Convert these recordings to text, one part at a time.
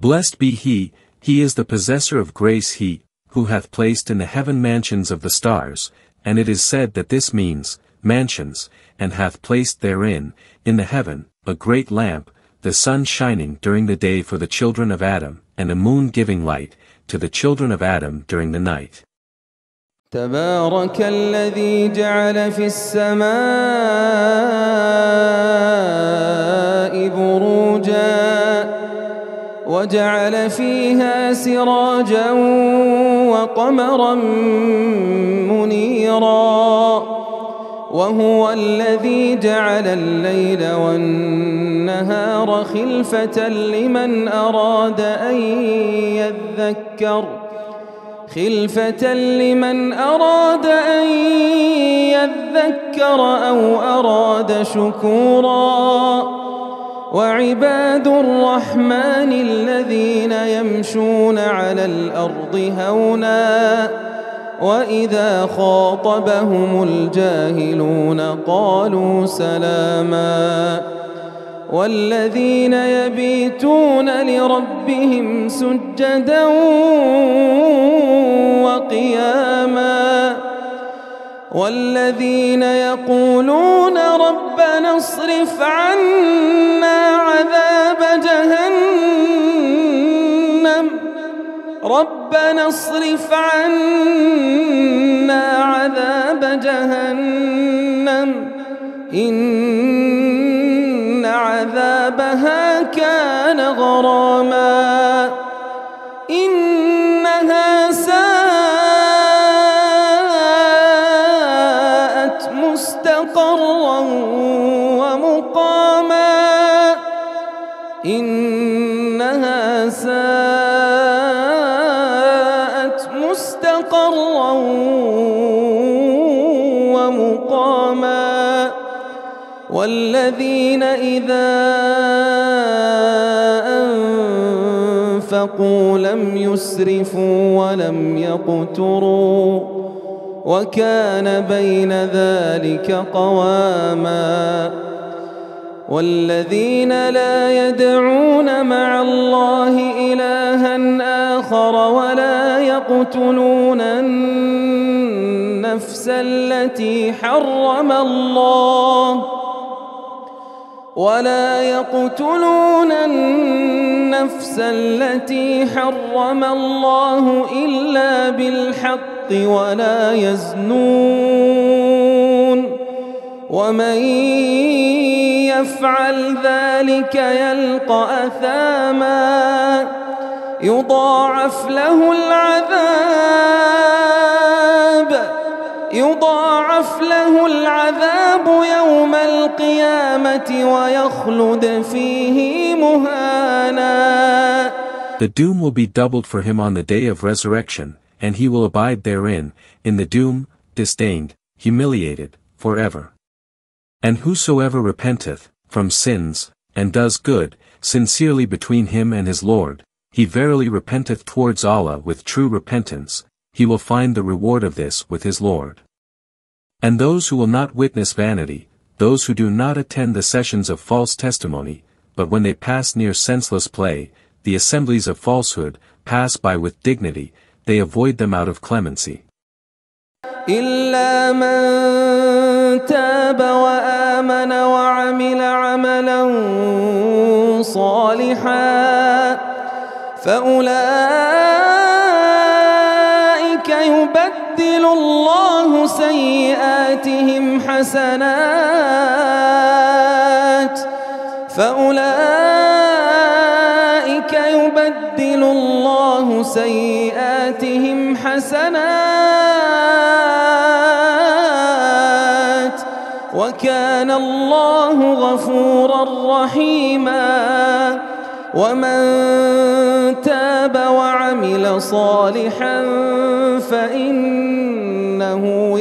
Blessed be he is the possessor of grace, he who hath placed in the heaven mansions of the stars, and it is said that this means, mansions, and hath placed therein, in the heaven, a great lamp, the sun shining during the day for the children of Adam, and a moon giving light, to the children of Adam during the night. تبارك الذي جعل في السماء بروجا وجعل فيها سراجا وقمرا منيرا وهو الذي جعل الليل والنهار خلفة لمن أراد أن يذكر أو أراد شكورا وعباد الرحمن الذين يمشون على الأرض هونا وإذا خاطبهم الجاهلون قالوا سلاما والذين يبيتون لربهم سجدا وقياما والذين يقولون ربنا اصرف عنا عذاب جهنم إن عذابها كان غراما إنها ساءت مستقرا ومقاما والذين إذا أنفقوا لم يسرفوا ولم يقتروا وكان بين ذلك قواما والذين لا يدعون مع الله إلها آخر ولا يقتلون النفس التي حرم الله إلا بالحق ولا يزنون ومن يفعل ذلك يلقى أثاما يضاعف له العذاب يوم القيامة ويخلد فيه مهانا. The doom will be doubled for him on the day of resurrection, and he will abide therein, in the doom, disdained, humiliated, forever. And whosoever repenteth from sins, and does good, sincerely between him and his Lord, he verily repenteth towards Allah with true repentance, he will find the reward of this with his Lord. And those who will not witness vanity, those who do not attend the sessions of false testimony, but when they pass near senseless play, the assemblies of falsehood, pass by with dignity, they avoid them out of clemency. إلا من تاب وآمن وعمل عملا صالحا فأولئك يبدل الله سيئاتهم حسنات وكان الله غفورا رحيما ومن تاب وعمل صالحا فإنه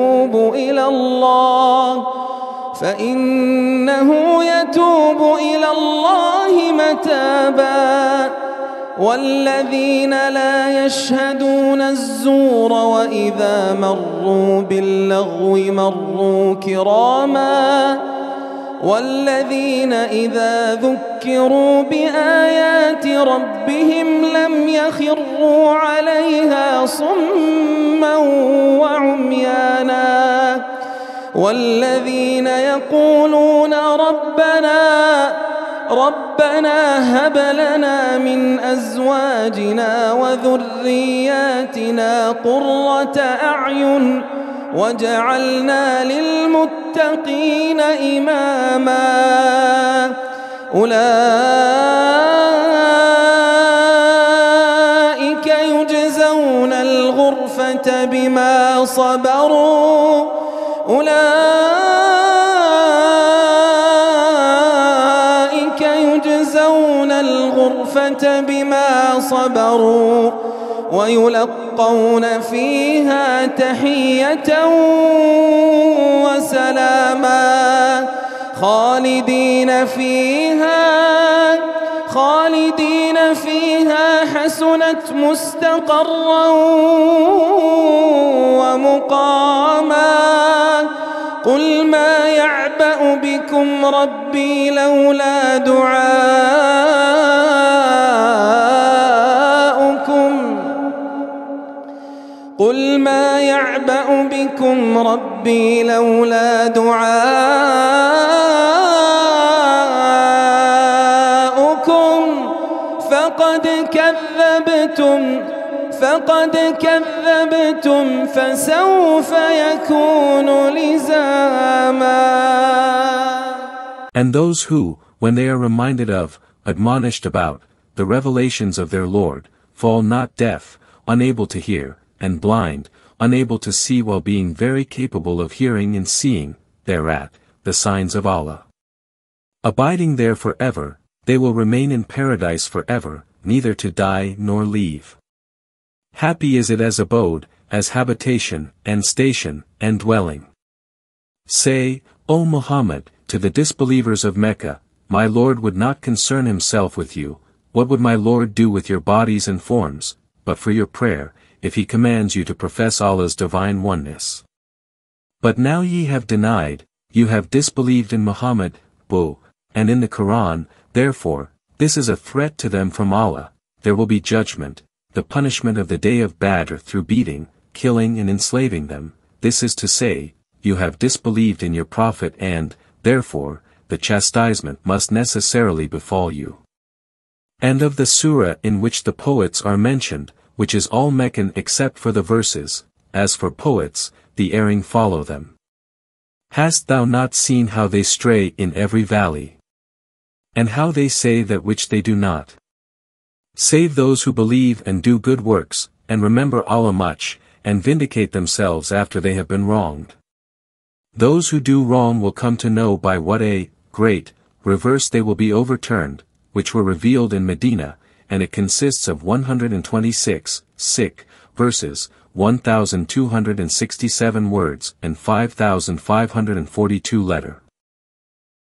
يتوب إلى الله متابا والذين لا يشهدون الزور وإذا مروا باللغو مروا كراما والذين إذا ذكروا ذكروا بآيات ربهم لم يخروا عليها صما وعميانا والذين يقولون ربنا هب لنا من أزواجنا وذرياتنا قرة أعين وجعلنا للمتقين إماما أولئك يجزون الغرفة بما صبروا ويلقون فيها تحية وسلاما خالدين فيها حسنت مستقرا ومقاما قل ما يعبأ بكم ربي لولا دعاؤكم فقد كذبتم فسوف يكون لزاما. And those who, when they are reminded of, admonished about, the revelations of their Lord, fall not deaf, unable to hear, and blind, unable to see while being very capable of hearing and seeing, thereat, the signs of Allah. Abiding there forever, they will remain in paradise forever, neither to die nor leave. Happy is it as abode, as habitation, and station, and dwelling. Say, O Muhammad, to the disbelievers of Mecca, my Lord would not concern himself with you, what would my Lord do with your bodies and forms, but for your prayer, if he commands you to profess Allah's divine oneness. But now ye have denied, you have disbelieved in Muhammad, and in the Quran, therefore, this is a threat to them from Allah, there will be judgment, the punishment of the day of Badr through beating, killing and enslaving them, this is to say, you have disbelieved in your Prophet and, therefore, the chastisement must necessarily befall you. And of the surah in which the poets are mentioned, which is all Meccan except for the verses, as for poets, the erring follow them. Hast thou not seen how they stray in every valley? And how they say that which they do not? Save those who believe and do good works, and remember Allah much, and vindicate themselves after they have been wronged. Those who do wrong will come to know by what a great reverse they will be overturned, which were revealed in Medina, and it consists of 126, verses, 1,267 words and 5,542 letter.